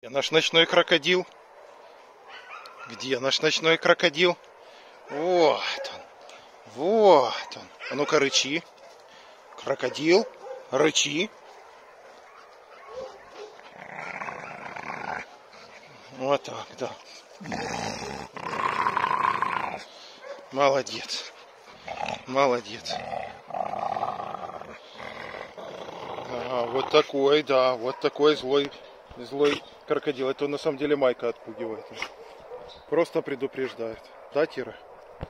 Наш ночной крокодил? Где наш ночной крокодил? Вот он. Вот он. А ну-ка, рычи. Крокодил, рычи. Вот так, да. Молодец. Молодец. Вот такой, да, вот такой злой крокодил. Это на самом деле Майка отпугивает. Просто предупреждает. Да, Тира?